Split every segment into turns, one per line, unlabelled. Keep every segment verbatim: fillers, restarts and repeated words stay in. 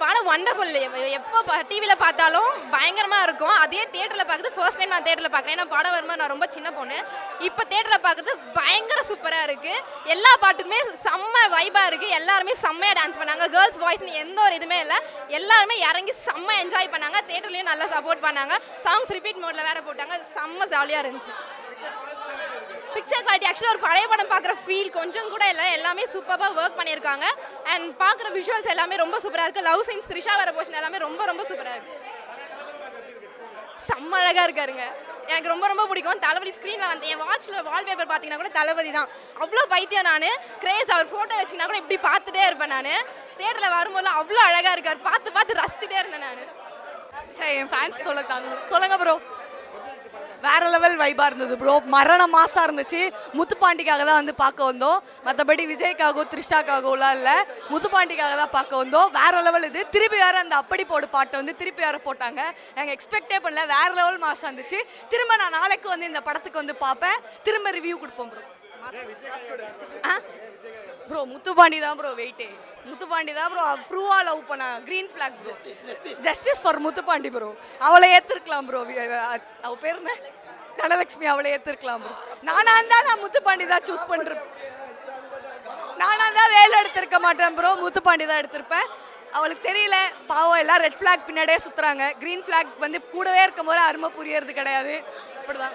படம் வண்டர்ஃபுல். எப்போ டிவியில் பார்த்தாலும் பயங்கரமாக இருக்கும். அதே தேட்டரில் பார்க்குறது ஃபர்ஸ்ட் டைம் நான் தேட்டரில் பார்க்குறேன். ஏன்னா படம் வரும்போது நான் ரொம்ப சின்ன பொண்ணு. இப்போ தேட்டரில் பார்க்குறது பயங்கர சூப்பராக இருக்குது. எல்லா பாட்டுக்குமே செம்ம வைபாக இருக்குது. எல்லாருமே செம்மையாக டான்ஸ் பண்ணாங்க. கேர்ள்ஸ் பாய்ஸ்னு எந்த ஒரு இதுவுமே இல்லை. எல்லாருமே இறங்கி செம்ம என்ஜாய் பண்ணாங்க. தேட்டர்லேயும் நல்லா சப்போர்ட் பண்ணாங்க. சாங்ஸ் ரிப்பீட் மோடில் வேறு போட்டாங்க. செம்ம ஜாலியாக இருந்துச்சு. பிக்சர் குவாலிட்டி ஆக்சுவலாக ஒரு பழைய படம் பார்க்குற ஃபீல் கொஞ்சம் கூட இல்லை. எல்லாமே சூப்பராக ஒர்க் பண்ணியிருக்காங்க. அண்ட் பார்க்குற விஷுவல்ஸ் எல்லாமே ரொம்ப சூப்பராக இருக்குது. லவ் சீன்ஸ், த்ரிஷா வர போர்ஷன் எல்லாமே ரொம்ப ரொம்ப சூப்பராக இருக்குது. செம்ம அழகாக இருக்காருங்க. எனக்கு ரொம்ப ரொம்ப பிடிக்கும். தளபதி ஸ்க்ரீனில் வந்து என் வாட்சில் வால்பேப்பர் பார்த்தீங்கன்னா கூட தளபதி தான். அவ்வளோ பைத்தியம் நான். கிரேஸ் அவர் ஃபோட்டோ வச்சிங்கன்னா கூட இப்படி பார்த்துட்டே இருப்பேன் நான். தேட்டரில் வரும்போது அவ்வளோ அழகாக இருக்கார். பார்த்து பார்த்து ரசிச்சுட்டே இருந்தேன் நான்.
சரி, என் ஃபேன்ஸ் சொல்லுங்க சொல்லுங்க ப்ரோ. வேற லெவல் வைபாக இருந்தது ப்ரோ. மரண மாசாக இருந்துச்சு. முத்துப்பாண்டிக்காக தான் வந்து பார்க்க வந்தோம். மற்றபடி விஜய்க்காகவோ த்ரிஷாக்காகவோலாம் இல்லை. முத்துப்பாண்டிக்காக தான் பார்க்க வந்தோம். வேற லெவல் இது. திருப்பி வேற அந்த அப்படி போடு பாட்டை வந்து திருப்பி வேற போட்டாங்க. நாங்கள் எக்ஸ்பெக்டே பண்ணல. வேற லெவல் மாசாக இருந்துச்சு. திரும்ப நான் நாளைக்கு வந்து இந்த படத்துக்கு வந்து பார்ப்பேன். திரும்ப ரிவ்யூ கொடுப்போம் ப்ரோ. ஆ ப்ரோ முத்துப்பாண்டி தான் ப்ரோ வெயிட்டே. முத்துப்பாண்டி தான் ப்ரோ ப்ரூவா லவ் பண்ண. Green flag bro. Justice for Muthupandi bro. அவளை ஏற்றிருக்கலாம் ப்ரோ. அவ பேர் என்ன? தனலட்சுமி. அவளை ஏற்றிருக்கலாம் ப்ரோ. நானா இருந்தால் நான் முத்துப்பாண்டி தான் சூஸ் பண்ணுறேன். நானா இருந்தால் வேலை எடுத்திருக்க மாட்டேன் ப்ரோ. முத்துப்பாண்டி தான் எடுத்திருப்பேன். அவளுக்கு தெரியல பாவம். எல்லாம் ரெட் ஃபிளாக் பின்னாடியே சுற்றுறாங்க. க்ரீன் ஃபிளாக் வந்து கூடவே இருக்கும் போது அருமை புரியறது கிடையாது. அப்படிதான்.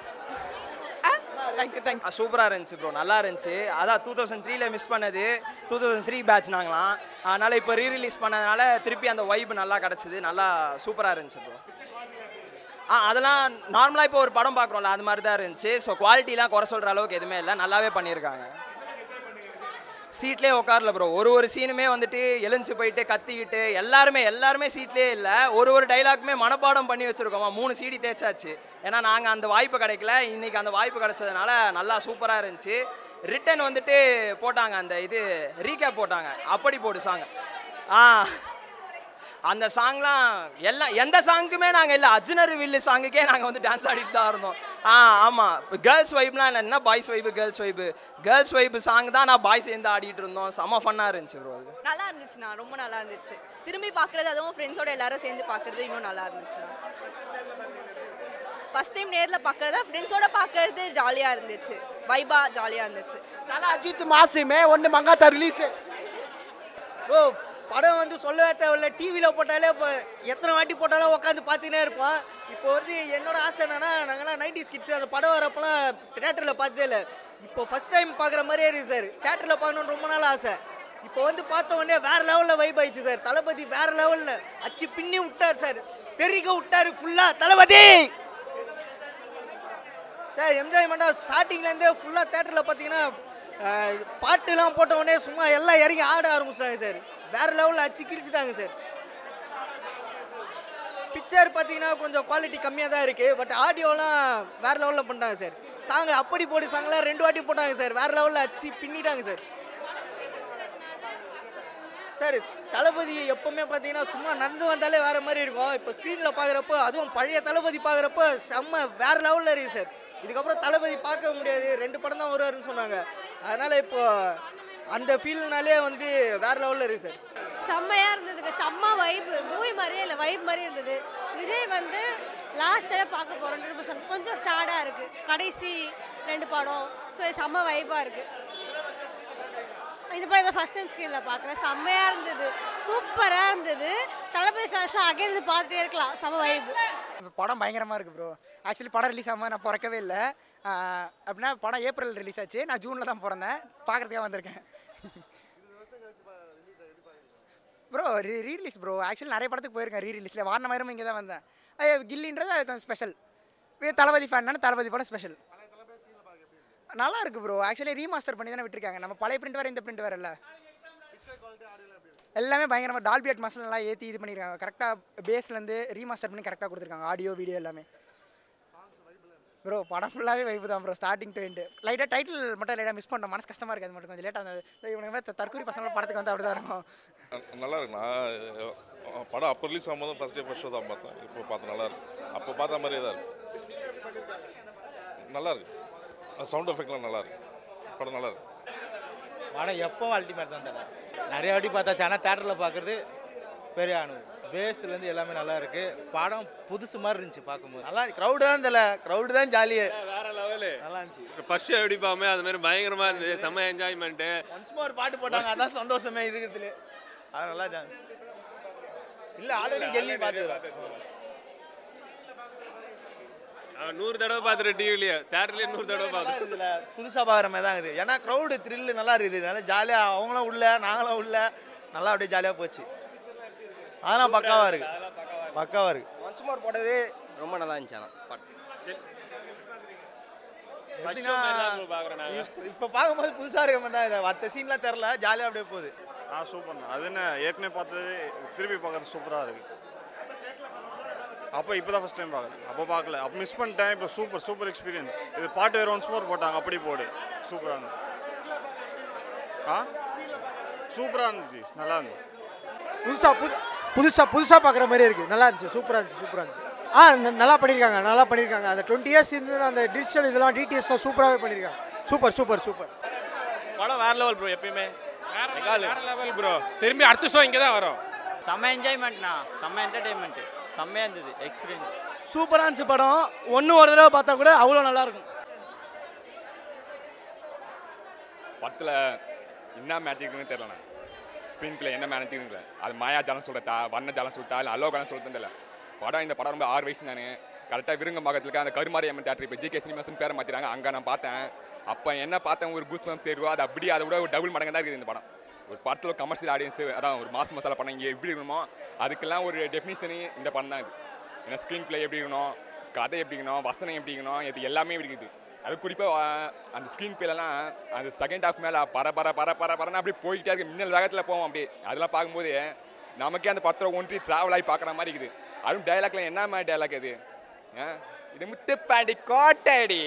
சூப்பராக இருந்துச்சு ப்ரோ. நல்லா இருந்துச்சு. அதான் டூ தௌசண்ட் த்ரீல மிஸ் பண்ணது. டூ தௌசண்ட் த்ரீ பேட்ச் நாங்களாம். அதனால் இப்போ ரீ ரிலீஸ் பண்ணதுனால திருப்பி அந்த வைப் நல்லா கிடச்சிது. நல்லா சூப்பராக இருந்துச்சு ப்ரோ. ஆ அதெல்லாம் நார்மலாக இப்போ ஒரு படம் பார்க்குறோம்ல அது மாதிரி தான் இருந்துச்சு. ஸோ குவாலிட்டிலாம் குறை சொல்கிற அளவுக்கு எதுவுமே இல்லை. நல்லாவே பண்ணியிருக்காங்க. சீட்லேயே உட்காரல ப்ரோ. ஒரு ஒரு சீனுமே வந்துட்டு எழுந்து போயிட்டு கத்திக்கிட்டு எல்லாருமே எல்லாருமே சீட்லேயே இல்லை. ஒரு ஒரு டைலாக்குமே மனப்பாடம் பண்ணி வச்சுருக்கோமா. மூணு சீடி தேய்ச்சாச்சு. ஏன்னா நாங்கள் அந்த வாய்ப்பு கிடைக்கல. இன்றைக்கி அந்த வாய்ப்பு கிடைச்சதுனால நல்லா சூப்பராக இருந்துச்சு. ரிட்டன் வந்துட்டு போட்டாங்க. அந்த இது ரீகேப் போட்டாங்க. அப்படி போடு சாங். ஆ அந்த சாங்லாம் எல்லாம் எந்த சாங்குக்குமே நாங்கள் இல்லை. அர்ஜுனர் வில்லு சாங்குக்கே நாங்கள் வந்து டான்ஸ் ஆடிட்டு தான் இருந்தோம். ஆ ஆமாம். இப்போ கேர்ள்ஸ் வைப்லாம் இல்லை. என்ன பாய்ஸ் வைப்பு கேர்ள்ஸ் வைப்பு. கேர்ள்ஸ் வைப்பு சாங் தான் நான் பாய்ஸ் சேர்ந்து ஆடிட்டு இருந்தோம். செம்ம ஃபன்னாக இருந்துச்சு ப்ரோ. அது
நல்லா இருந்துச்சுண்ணா. ரொம்ப நல்லா இருந்துச்சு. திரும்பி பார்க்குறது அதுவும் ஃப்ரெண்ட்ஸோட எல்லாரும் சேர்ந்து பார்க்குறது இன்னும் நல்லா இருந்துச்சுண்ணா. ஃபர்ஸ்ட் டைம் நேரில் பார்க்குறதா ஃப்ரெண்ட்ஸோட பார்க்குறது ஜாலியாக இருந்துச்சு. வைபா ஜாலியாக இருந்துச்சு.
நல்லா அஜித் மாசுமே ஒன்று மங்காத்தா ரிலீஸு ஓ. படம் வந்து சொல்லவே தேவையில்ல. டிவியில் போட்டாலே இப்போ எத்தனை வாட்டி போட்டாலும் உட்காந்து பார்த்துக்கினே இருப்போம். இப்போ வந்து என்னோட ஆசை என்னன்னா, நாங்கள்லாம் நைன்டிஸ் கிட்ஸ். அந்த படம் வரப்போலாம் தேட்டரில் பார்த்ததே இல்லை. இப்போ ஃபஸ்ட் டைம் பார்க்குற மாதிரியே இருக்குது சார். தேட்டரில் பார்க்கணுன்னு ரொம்ப நாள் ஆசை. இப்போ வந்து பார்த்த உடனே வேறு லெவலில் வைப் ஆயிடுச்சு சார். தளபதி வேறு லெவலில் அச்சு பின்னி விட்டார் சார். தெரிவிக்க விட்டார் ஃபுல்லாக தளபதி சார். என்ஜாய்மெண்ட்டாக ஸ்டார்டிங்லேருந்தே ஃபுல்லாக தேட்டரில் பார்த்தீங்கன்னா பாட்டுலாம் போட்ட உடனே சும்மா எல்லாம் இறங்கி ஆட ஆரம்பிச்சிட்டாங்க சார். வேறு லெவலில் அச்சு கிழிச்சிட்டாங்க சார். பிக்சர் பார்த்தீங்கன்னா கொஞ்சம் குவாலிட்டி கம்மியாக தான் இருக்குது. பட் ஆடியோலாம் வேறு லெவலில் பண்ணிட்டாங்க சார். சாங் அப்படி போட்டு சாங்லாம் ரெண்டு வாட்டி போட்டாங்க சார். வேறு லெவலில் அச்சு பின்னிட்டாங்க சார். சார் தளபதி எப்போவுமே பார்த்தீங்கன்னா சும்மா நடந்து வந்தாலே வேறு மாதிரி இருக்கும். இப்போ ஸ்க்ரீனில் பார்க்குறப்போ அதுவும் பழைய தளபதி பார்க்குறப்போ செம்ம வேறு லெவலில் இருக்குது சார். இதுக்கப்புறம் தளபதி பார்க்க முடியாது. ரெண்டு படம் தான் வருவாருன்னு சொன்னாங்க. அதனால் இப்போது அந்த ஃபீல்னாலே வந்து வேறு லெவலில் இருக்குது சார்.
செம்மையாக இருந்ததுங்க. செம்ம வைப்பு. மூவி மாதிரியே இல்லை, வைப் மாதிரி இருந்தது. விஜய் வந்து லாஸ்ட் டைம் பார்க்க போகிறோம். கொஞ்சம் சேடாக இருக்குது கடைசி ரெண்டு படம். ஸோ செம்ம வைப்பாக இருக்குது. இந்த படம் இப்போ ஃபஸ்ட் டைம் ஸ்க்ரீனில் பார்க்குறேன். செம்மையாக இருந்தது. சூப்பராக இருந்தது. தளபதி ஃபேன்ஸ்லாம் அகைன் பார்த்துட்டே இருக்கலாம். செம்ம வைப்பு.
படம் பயங்கரமாக இருக்குது ப்ரோ. ஆக்சுவலி படம் ரிலீஸ் ஆகாமல் நான் பிறக்கவே இல்லை. அப்படின்னா படம் ஏப்ரல் ரிலீஸ் ஆச்சு. நான் ஜூனில் தான் பிறந்தேன். பார்க்குறதுக்காக வந்திருக்கேன் bro. Re release bro. Actually நிறைய படத்துக்கு போயிருக்கேன் ரீ ரிலீஸில். வாரண மயிரும் இங்கே தான் வந்தேன். கில்லின்றது அது கொஞ்சம் ஸ்பெஷல். தளபதி ஃபேன்னான தளபதி படம் ஸ்பெஷல். நல்லா இருக்குது ப்ரோ. ஆக்சுவலி ரீமாஸ்டர் பண்ணி தானே விட்டுருக்காங்க. நம்ம பழைய பிரிண்ட் வேறு இந்த பிரிண்ட் வேறு இல்லை. எல்லாமே பயங்கரமாக டால்பி அட்மாஸ்ல நல்லா ஏற்றி இது பண்ணியிருக்காங்க. கரெக்டாக பேஸ்லேருந்து ரீமாஸ்டர் பண்ணி கரெக்டாக கொடுத்துருக்காங்க. ஆடியோ வீடியோ எல்லாமே ப்ரோ. படம் ஃபுல்லாகவே வைப்பு தான் ப்ரோ. Starting to end. லைட்டாக டைட்டில் மட்டும் லைட்டாக மிஸ் பண்ணோம். மனசு கஷ்டமாக இருக்குது. அது மட்டும் கொஞ்சம் லேட்டாக இருந்தது. இவனுக்கு தற்கூரி பசங்களும் படத்துக்கு வந்து அப்படி தான் இருக்கும்.
நல்லா இருக்குண்ணா. படம் அப்போ ரிலீஸ் ஆகும்போது ஃபஸ்ட் டே ஃபஸ்ட் ஷோ தான் பார்த்தேன். இப்போ பார்த்து நல்லா இருக்கு. அப்போ பார்த்த மாதிரியே தான் இருக்குது. நல்லா இருக்கு. சவுண்ட் எஃபெக்ட்லாம் நல்லா இருக்கு. படம் நல்லா இருக்கு.
படம் எப்பவும் அல்டிமேட் தான் தர. நிறைய வாட்டி பார்த்தாச்சு. ஆனால் தேட்டரில் பார்க்குறது பெரிய அனுபவம். பேஸ்லேருந்து எல்லாமே நல்லா இருக்கு. படம் புதுசு மாதிரி இருந்துச்சு பார்க்கும்போது. நல்லா க்ரௌடு தான் தெரியல, க்ரௌடு தான் ஜாலியே.
வேற லெவலு
நல்லா இருந்துச்சு.
ஃபர்ஸ்ட் எப்படி பாமே அது மாதிரி பயங்கரமா இருந்தது. செம்ம என்ஜாய்மெண்ட்டு.
ஒன்ஸ் மோர் பாட்டு போட்டாங்க, அதான் சந்தோஷமே இருக்கிறதுல. அது நல்லா டான்ஸ். இல்லை ஆல்ரெடி கெல்லி பார்த்துக்கிறேன்.
நூறு தடவை பார்த்துட்டு டிவிலேயே தேட்டர்லேயே நூறு தடவை பார்த்து
இருக்குதுல புதுசாக பார்க்குற மாதிரி தான் இருக்குது. ஏன்னா க்ரௌடு த்ரில்லு நல்லா இருக்குது. நல்லா ஜாலியாக அவங்களும் உள்ள நாங்களும் உள்ள நல்லா அப்படியே ஜாலியாக போச்சு. அதெல்லாம் பக்காவாக இருக்கு, பக்காவாக இருக்கு.
ஒன்ஸ் மோர் போட்டது ரொம்ப நல்லா இருந்துச்சு. ஆனால்
இப்போ பார்க்கும்போது புதுசாக இருக்க மாதிரி தான் இது. மற்ற சீன்லாம் தெரில, ஜாலியாக அப்படியே போகுது.
ஆ சூப்பர். அது என்ன ஏற்கனவே பார்த்தது திருப்பி பார்க்குறது சூப்பராக இருக்குது. அப்போ இப்போ தான் ஃபஸ்ட் டைம் பார்க்குறேன். அப்போ பார்க்கல, அப்போ மிஸ் பண்ணிட்டேன். இப்போ சூப்பர் சூப்பர் எக்ஸ்பீரியன்ஸ். இது பாட்டு வேறு ஒன்ஸ் மோர் போட்டாங்க, அப்படி போடு சூப்பராக இருந்துச்சு. ஆ சூப்பராக இருந்துச்சு, நல்லா இருந்துச்சு.
புதுசாக புது புதுசாக புதுசாக பார்க்குற மாதிரி இருக்குது. நல்லா இருந்துச்சு, சூப்பராக இருந்துச்சு, சூப்பராக இருந்துச்சு. ஆ நல்லா பண்ணியிருக்காங்க, நல்லா பண்ணியிருக்காங்க. அந்த டுவெண்ட்டி இயர்ஸ் இருந்தது அந்த டிஜிட்டல் இதெல்லாம் டிடிஎஸ்லாம் சூப்பராகவே பண்ணியிருக்காங்க. Super super super.
படம் வேற லெவல் ப்ரோ. எப்பயுமே
வேற லெவல் ப்ரோ. திரும்பி அடுத்த ஷோ இங்கே தான் வரும்.
செம்ம என்ஜாய்மெண்ட்ண்ணா, செம்ம என்டர்டெயின்மெண்ட்டு, செம்மையாக இருந்தது எக்ஸ்பீரியன்ஸ்.
சூப்பராக இருந்துச்சு படம். ஒன்று ஒரு தடவை பார்த்தா கூட அவ்வளோ நல்லாயிருக்கும்.
படத்தில் என்ன மேஜிக்னு தெரியலண்ணா. ஸ்க்ரீன் பிளே என்ன மேனேஜிங் இல்லை. அது மாயா ஜாலம் சொல்லிட்டா, வண்ண ஜாலம் சொல்லிட்டா, இல்லை அல்லோ காலம் சொல்லிட்டு தெரியல. படம் இந்த படம் ரொம்ப ஆறு வயசு நான் கரெக்டாக விருங்க பக்கத்தில் அந்த கருமாரி அம்மன் தேட்டர் இப்போ ஜிகே சினிமாஸ்னு பேரை மாற்றிறாங்க. அங்கே நான் பார்த்தேன். அப்போ என்ன பார்த்தேன், ஒரு கூஸ் பம்ப் சேருவா, அது அப்படியே அதை விட ஒரு டபுள் மடங்கு தான் இருக்குது இந்த படம். ஒரு படத்தில் கமர்ஷியல் ஆடியன்ஸு, அதான் ஒரு மாஸ் மசாலா படம் இங்கே எப்படி இருக்கணுமோ அதுக்கெல்லாம் ஒரு டெஃபினிஷனு இந்த படம் தான் இது. ஏன்னா ஸ்க்ரீன் பிளே எப்படி இருக்கணும், கதை எப்படி இருக்கணும், வசனம் எப்படி இருக்கணும், இது எல்லாமே இருக்குது. அது குறிப்பாக அந்த ஸ்க்ரீன் பிளேலாம் அந்த செகண்ட் ஹாஃப் மேலே பர பர பர பர பரன்னு அப்படி போய்கிட்டே இருக்குது. மின்னல் வேகத்தில் போவோம் அப்படியே. அதெல்லாம் பார்க்கும்போது நமக்கே அந்த படத்தில் ஒன்றி ட்ராவல் ஆகி பார்க்குற மாதிரி இருக்குது. அதுவும் டைலாக்லாம் என்ன மாதிரி டைலாக் அது, இது முத்துப்பாண்டி கோட்டடி,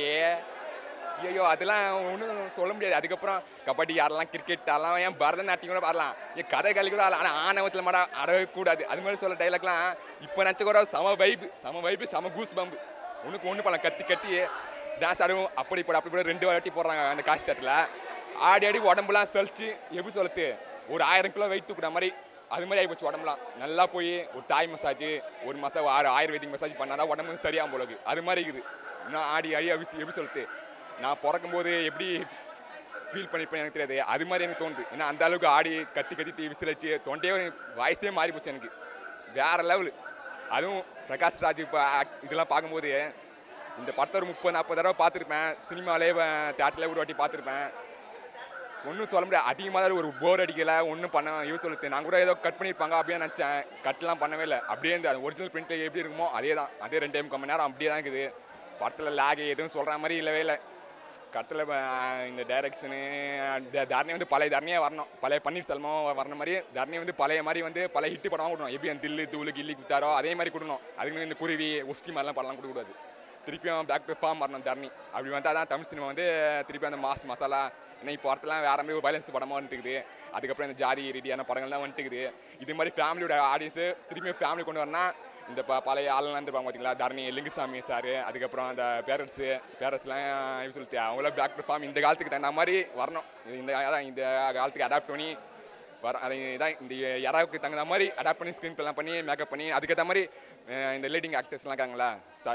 ஐயோ அதெல்லாம் ஒன்றும் சொல்ல முடியாது. அதுக்கப்புறம் கபடி ஆடலாம், கிரிக்கெட் ஆடலாம், ஏன் பரதநாட்டியம் கூட ஆடலாம், ஏன் கதைகளி கூட ஆடலாம். ஆனால் ஆணவத்தில் மாட ஆடவே கூடாது. அது மாதிரி சொல்ல டைலாக்லாம் இப்போ நினச்ச கூட சம வைப்பு, சம வைப்பு, சம கூஸ் பம்பு. ஒன்றுக்கு ஒன்று பண்ணலாம், கத்தி கட்டி டான்ஸ் ஆடுவோம். அப்படி போட அப்படி போட ரெண்டு வாட்டி போடுறாங்க அந்த காசு தேட்டரில். ஆடி ஆடி உடம்புலாம் சலிச்சு எப்படி சொல்லுது, ஒரு ஆயிரம் கிலோ வெயிட் தூக்குற மாதிரி அது மாதிரி ஆகிப்போச்சு உடம்புலாம். நல்லா போய் ஒரு தாய் மசாஜ், ஒரு மசாஜ், ஆறு ஆயுர்வேதிக் மசாஜ் பண்ணாதான் உடம்பு சரியாகும் போலக்கு. அது மாதிரி இருக்குது. இன்னும் ஆடி ஆடி எப்படி சொல்லுது, நான் பிறக்கும்போது எப்படி ஃபீல் பண்ணிப்பேன் எனக்கு தெரியாது. அது மாதிரி எனக்கு தோணுது. ஏன்னா அந்த அளவுக்கு ஆடி கத்தி கத்தி விசிலடிச்சு தொண்டையே வாய்ஸே மாறி போச்சு எனக்கு. வேறு லெவலு. அதுவும் பிரகாஷ் ராஜ் இப்போ இதெல்லாம் பார்க்கும்போது இந்த படத்தை ஒரு முப்பது நாற்பது தடவை பார்த்துருப்பேன். சினிமாவிலே தேட்டரில் ஒரு வாட்டி பார்த்துருப்பேன். ஒன்றும் சொல்ல முடியாது. அதிகமாக தான் ஒரு போர் அடிக்கலை, ஒன்றும் பண்ண யூஸ் சொல்லுது. நான் கூட ஏதோ கட் பண்ணியிருப்பாங்க அப்படியே நினச்சேன். கட்லாம் பண்ணவே இல்லை. அப்படியே இந்த ஒரிஜினல் பிரிண்ட் எப்படி இருக்குமோ அதே தான். அதே ரெண்டு டைம் கம்மி நேரம் அப்படியே தான் இருக்குது. படத்தில் லேக் எதுவும் சொல்கிற மாதிரி இல்லவே இல்லை. கருத்தில் இந்த டைரக்ஷனு தர்ணி வந்து பழைய தர்ணியாக வரணும். பழைய பன்னீர்செல்வம் வரண மாதிரி தர்ணி வந்து பழைய மாதிரி வந்து பழைய ஹிட்டு படமாக கொடுக்கணும். எப்படி அந்த தில்லு தூளு கில்லி குத்தாரோ அதே மாதிரி கொடுக்கணும். அதுக்கு இந்த குருவி உஸ்தி மாதிரிலாம் படம்லாம் கொடுக்கக்கூடாது. திருப்பியும் பேக் டு ஃபார்ம் வரணும் தர்ணி. அப்படி வந்தால் தான் தமிழ் சினிமா வந்து திருப்பி அந்த மாஸ் மசாலா. ஏன்னா இப்போ படத்தெல்லாம் வேறு மாதிரி ஒரு வயலன்ஸ் படமாக வந்துட்டுக்குது. அதுக்கப்புறம் இந்த ஜாதி ரீதியான படங்கள்லாம் வந்துட்டுக்குது. இது மாதிரி ஃபேமிலியோட ஆடியன்ஸு திரும்பியும் ஃபேமிலி கொண்டு வரனா இந்த ப பழைய ஆளுலாம் இருந்துருப்பாங்க பார்த்தீங்களா, தர்ணி லிங்குசாமி சார், அதுக்கப்புறம் அந்த பேரண்ட்ஸு பேரண்ட்ஸ்லாம் எப்படி சொல்லிட்டு அவங்களாம் பேக் டு ஃபார்ம் இந்த காலத்துக்கு தகுந்த மாதிரி வரணும். இந்த அதான் இந்த காலத்துக்கு அடாப்ட் பண்ணி வர அதை தான் இந்த யாராவுக்கு தகுந்த மாதிரி அடாப்ட் பண்ணி ஸ்க்ரீன் பிளேலாம் பண்ணி மேக்கப் பண்ணி அதுக்கேற்ற மாதிரி இந்த லீடிங் ஆக்டர்ஸ்லாம் இருக்காங்களா,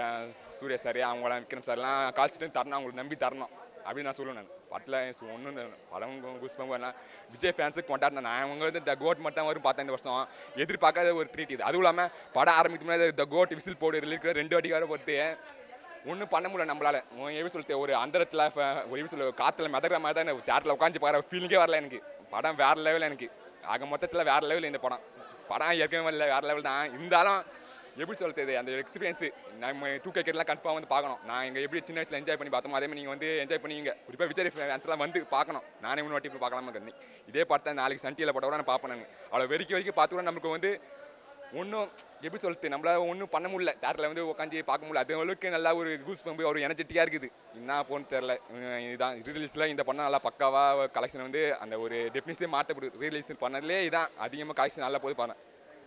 சூர்யா சார் அவங்களாம் விக்ரம் சார்லாம் கால்ச்சிட்டு தரணும், அவங்களுக்கு நம்பி தரணும் அப்படின்னு நான் சொல்லுவேன். நான் படத்தில் ஒன்று படம் குஸ்பம் வரலாம். விஜய் ஃபேன்ஸுக்கு கொண்டாடினேன். நான் அவங்க வந்து த கோட் மட்டும் வரும் பார்த்தேன் இந்த வருஷம். எதிர்பார்க்காத ஒரு ட்ரீட் இது. அதுவும் இல்லாமல் படம் ஆரம்பிக்கும் முன்னாடி த கோட் விசில் போடு இருக்கிற ரெண்டு வாட்டி வர பொறுத்து ஒன்றும் பண்ண முடியல நம்மளால். எப்படி சொல்லிட்டு ஒரு அந்தரத்தில் ஒரு எப்படி சொல்ல காற்றுல மிதக்கிற மாதிரி தான் தேட்டரில் உட்காந்து பார்க்குற ஃபீலிங்கே வரல எனக்கு. படம் வேறு லெவல் எனக்கு. ஆக மொத்தத்தில் வேறு லெவல் இந்த படம். படம் ஏற்கனவே இல்லை, வேறு லெவல் தான். இருந்தாலும் எப்படி சொல்கிறது அந்த எக்ஸ்பீரியன்ஸு நம்ம டூ கே கேட்லாம் கன்ஃபார்ம் வந்து பார்க்கணும். நான் இங்கே எப்படி சின்ன வயசில் என்ஜாய் பண்ணி பார்த்தோமோ அதே மாதிரி நீங்கள் வந்து என்ஜாய் பண்ணுவீங்க. குறிப்பாக விஜய் ஃபேன்ஸ்லாம் வந்து பார்க்கணும். நானே மூணு வாட்டி போய் பார்க்கலாமா கண்ணி. இதே பார்த்தா நாளைக்கு சன் டிவியில் போட்ட கூட நான் பார்ப்பேன். நான் அவ்வளோ வெறிக்க வரைக்கும் பார்த்து கூட நமக்கு வந்து ஒன்றும் எப்படி சொல்லிட்டு நம்மளால் ஒன்றும் பண்ண முடியல. தேட்டரில் வந்து உட்காந்து பார்க்க முடியல. அது அளவுக்கு நல்லா ஒரு கூஸ் பம்பு ஒரு எனர்ஜெட்டிக்காக இருக்குது. என்ன போன்னு தெரில. இதுதான் ரீரிலீஸில் இந்த படம் நல்லா பக்காவாக கலெக்ஷன் வந்து அந்த ஒரு டெஃபினிஷனே மாற்றப்படுது. ரீரிலீஸ் பண்ணதுலேயே இதான் அதிகமாக கலெக்ஷன் நல்லா போய் பாருங்க.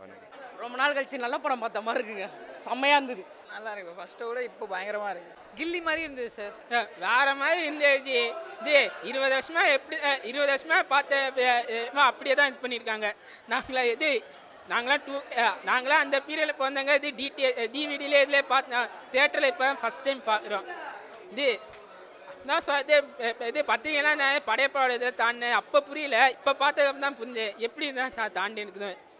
ரொம்ப நாள் கழிச்சு நல்ல படம் பார்த்த மாதிரி இருக்குங்க. செம்மையாக இருந்தது.
நல்லா இருக்கு. ஃபர்ஸ்ட்டை விட இப்போ பயங்கரமாக இருக்குது.
கில்லி மாதிரி இருந்தது சார்.
வேறு மாதிரி இருந்துச்சு. இது இருபது வருஷமாக எப்படி இருபது வருஷமாக பார்த்த அப்படியே தான் இது பண்ணியிருக்காங்க. நாங்களா இது நாங்களாம் டூ நாங்களாம் அந்த பீரியடில் பிறந்தவங்க இது டிடி டிவிடியில் இதில் பார்த்து தேட்டரில் இப்போ ஃபஸ்ட் டைம் பார்க்குறோம். இது நான் சொ இது இது பத்திரிகைலாம் நான் படையப்பாடு இதில் தாண்டினேன். அப்போ புரியல, இப்போ பார்த்ததுக்கு தான் புரிஞ்சு எப்படி தான் நான் தாண்டி இருக்குது.